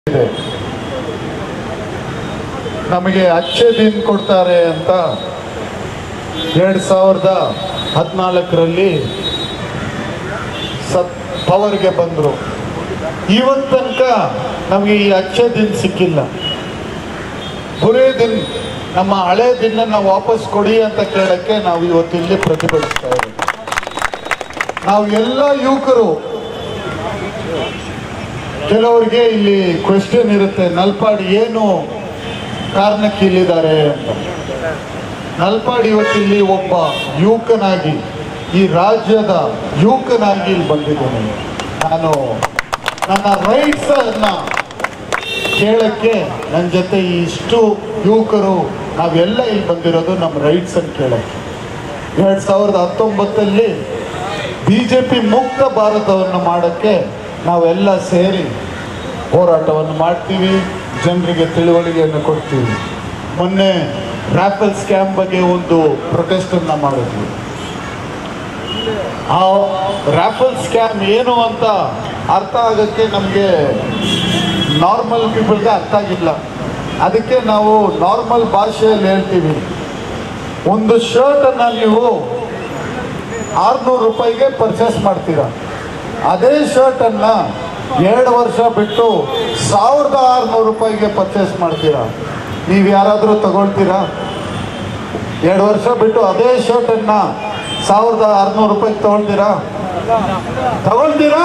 ಇದೆ. ನಮಗೆ ಅಚ್ಚೆ ದಿನ ಕೊಡ್ತಾರೆ ಅಂತ 2014ರಲ್ಲಿ ಪವರ್ಗೆ ಬಂದರು. ಇವತ್ತು ತನಕ ನಮಗೆ ಈ ಅಚ್ಚೆ ದಿನ ಸಿಕ್ಕಿಲ್ಲ. ಬುರೇ ದಿನ, ನಮ್ಮ ಹಳೆ ದಿನ ವಾಪಸ್ ಕೊಡಿ ಅಂತ ಕೇಳಕ್ಕೆ ನಾವು ಇವತ್ತು ಇಲ್ಲಿ ಪ್ರತಿಭಟಿಸ್ತಾ ಇದ್ದೀವಿ. ನಾವು ಎಲ್ಲ ಯುವಕರು, ಕೆಲವರಿಗೆ ಇಲ್ಲಿ ಕ್ವೆಶ್ಚನ್ ಇರುತ್ತೆ, ನಲ್ಪಾಡಿ ಏನು ಕಾರಣಕ್ಕೆ ಇಲ್ಲಿದ್ದಾರೆ ಅಂತ. ನಲ್ಪಾಡಿ ಇವತ್ತಿಲ್ಲಿ ಒಬ್ಬ ಯುವಕನಾಗಿ, ಈ ರಾಜ್ಯದ ಯುವಕನಾಗಿ ಇಲ್ಲಿ ಬಂದಿದ್ದೇನೆ. ನಾನು ನನ್ನ ರೈಟ್ಸ್ ಅನ್ನ ಕೇಳಕ್ಕೆ ನನ್ನ ಜೊತೆ ಇಷ್ಟು ಯುವಕರು ನಾವೆಲ್ಲ ಇಲ್ಲಿ ಬಂದಿರೋದು ನಮ್ಮ ರೈಟ್ಸ್ ಅನ್ನು ಕೇಳಕ್ಕೆ. 2019ರಲ್ಲಿ BJP ಮುಕ್ತ ಭಾರತವನ್ನು ಮಾಡೋಕ್ಕೆ ನಾವೆಲ್ಲ ಸೇರಿ ಹೋರಾಟವನ್ನು ಮಾಡ್ತೀವಿ, ಜನರಿಗೆ ತಿಳುವಳಿಕೆಯನ್ನು ಕೊಡ್ತೀವಿ. ಮೊನ್ನೆ ರಾಫೆಲ್ ಸ್ಕ್ಯಾಮ್ ಬಗ್ಗೆ ಒಂದು ಪ್ರೊಟೆಸ್ಟನ್ನು ಮಾಡಿದ್ವಿ. ಆ ರಾಫೆಲ್ ಸ್ಕ್ಯಾಮ್ ಏನು ಅಂತ ಅರ್ಥ ಆಗೋಕ್ಕೆ ನಮಗೆ ನಾರ್ಮಲ್ ಪೀಪಲ್ಗೆ ಅರ್ಥ ಆಗಿಲ್ಲ. ಅದಕ್ಕೆ ನಾವು ನಾರ್ಮಲ್ ಭಾಷೆಯಲ್ಲಿ ಹೇಳ್ತೀವಿ, ಒಂದು ಶರ್ಟನ್ನು ನೀವು 600 ರೂಪಾಯಿಗೆ ಪರ್ಚೇಸ್ ಮಾಡ್ತೀರಾ, ಅದೇ ಶರ್ಟನ್ನು 2 ವರ್ಷ ಬಿಟ್ಟು 1600 ರೂಪಾಯಿಗೆ ಪರ್ಚೇಸ್ ಮಾಡ್ತೀರಾ. ನೀವು ಯಾರಾದರೂ ತಗೊಳ್ತೀರಾ? 2 ವರ್ಷ ಬಿಟ್ಟು ಅದೇ ಶರ್ಟನ್ನು 1600 ರೂಪಾಯಿಗೆ ತಗೊಳ್ತೀರಾ?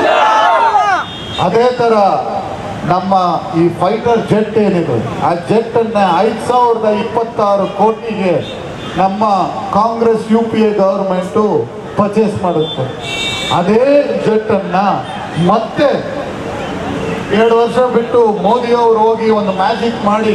ಅದೇ ಥರ ನಮ್ಮ ಈ ಫೈಟರ್ ಜೆಟ್ ಏನಿದೆ, ಆ ಜೆಟ್ಟನ್ನು 5026 ಕೋಟಿಗೆ ನಮ್ಮ ಕಾಂಗ್ರೆಸ್ UPA ಗವರ್ಮೆಂಟು ಪರ್ಚೇಸ್ ಮಾಡುತ್ತೆ. ಅದೇ ಜೆಟ್ಟನ್ನು ಮತ್ತೆ 2 ವರ್ಷ ಬಿಟ್ಟು ಮೋದಿಯವರು ಹೋಗಿ ಒಂದು ಮ್ಯಾಜಿಕ್ ಮಾಡಿ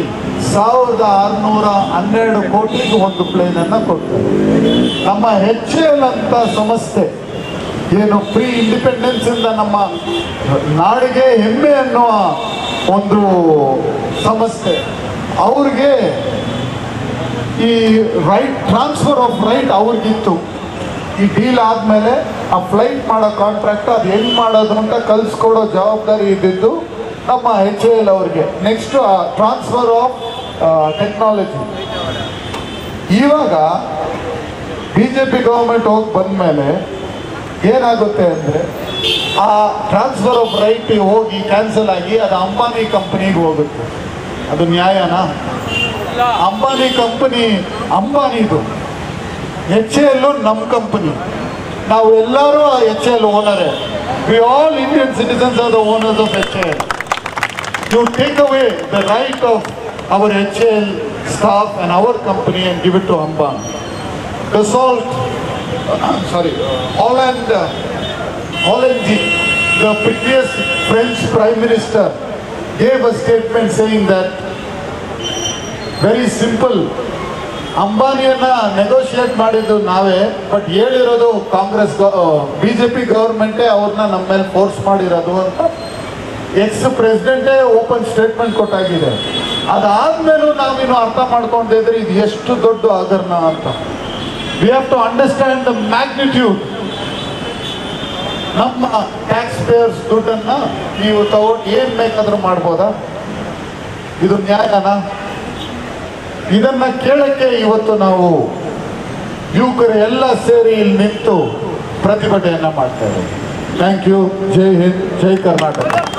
1612 ಕೋಟಿಗೆ ಒಂದು ಪ್ಲೇನನ್ನು ಕೊಡ್ತಾರೆ. ನಮ್ಮ HAL ಅಂತ ಸಂಸ್ಥೆ ಏನು ಪ್ರೀ ಇಂಡಿಪೆಂಡೆನ್ಸ್ ಇಂದ ನಮ್ಮ ನಾಡಿಗೆ ಹೆಮ್ಮೆ ಅನ್ನುವ ಒಂದು ಸಂಸ್ಥೆ, ಅವ್ರಿಗೆ ಈ ರೈಟ್, ಟ್ರಾನ್ಸ್ಫರ್ ಆಫ್ ರೈಟ್ ಅವ್ರಿಗಿತ್ತು. ಈ ಡೀಲ್ ಆದಮೇಲೆ ಆ ಫ್ಲೈಟ್ ಮಾಡೋ ಕಾಂಟ್ರಾಕ್ಟ್ ಅದು ಹೆಂಗೆ ಮಾಡೋದು ಅಂತ ಕಲಿಸ್ಕೊಡೋ ಜವಾಬ್ದಾರಿ ಇದ್ದಿದ್ದು ನಮ್ಮ HAL ಅವ್ರಿಗೆ. Next transfer of technology. ಇವಾಗ BJP ಗವರ್ಮೆಂಟ್ ಹೋಗಿ ಬಂದಮೇಲೆ ಏನಾಗುತ್ತೆ ಅಂದರೆ, ಆ ಟ್ರಾನ್ಸ್ಫರ್ ಆಫ್ ರೈಟ್ ಹೋಗಿ ಕ್ಯಾನ್ಸಲ್ ಆಗಿ ಅದು ಅಂಬಾನಿ ಕಂಪನಿಗೆ ಹೋಗುತ್ತೆ. ಅದು ನ್ಯಾಯನಾ? ಅಂಬಾನಿ ಕಂಪನಿ ಅಂಬಾನಿದು, HAL ನಮ್ಮ ಕಂಪನಿ, ನಾವು ಎಲ್ಲರೂ HAL ಓನರೇ. We all Indian citizens are the owners of HAL. You take away the right of our HAL staff and our company and give it to Ambani. Hollande, the previous French Prime Minister, gave a statement saying that, very simple, ಅಂಬಾನಿಯನ್ನ negotiate ಮಾಡಿದ್ದು ನಾವೇ, but ಹೇಳಿರೋದು Congress BJP ಗವರ್ಮೆಂಟೇ ಅವ್ರನ್ನ ನಮ್ಮ ಮೇಲೆ force ಮಾಡಿರೋದು ಅಂತ ಎಕ್ಸ್-ಪ್ರೆಸಿಡೆಂಟೇ open statement ಕೊಟ್ಟಾಗಿದೆ. ಅದಾದ್ಮೇಲೂ ನಾವಿನ್ನು ಅರ್ಥ ಮಾಡ್ಕೊಂಡಿದ್ರೆ ಇದು ಎಷ್ಟು ದೊಡ್ಡ ಹಗರಣ ಅಂತ. We have to understand the magnitude. ನಮ್ಮ ಟ್ಯಾಕ್ಸ್ ಪೇಯರ್ಸ್ ದುಡ್ಡನ್ನು ನೀವು ತಗೊಂಡು ಏನು ಬೇಕಾದರೂ ಮಾಡ್ಬೋದಾ? ಇದು ನ್ಯಾಯನಾ? ಇದನ್ನ ಕೇಳಕ್ಕೆ ಇವತ್ತು ನಾವು ಯುವಕರು ಎಲ್ಲ ಸೇರಿ ಇಲ್ಲಿ ನಿಂತು ಪ್ರತಿಭಟನೆಯನ್ನ ಮಾಡ್ತಾ ಇದ್ದೀವಿ. Thank you. ಜೈ ಹಿಂದ್, ಜೈ ಕರ್ನಾಟಕ.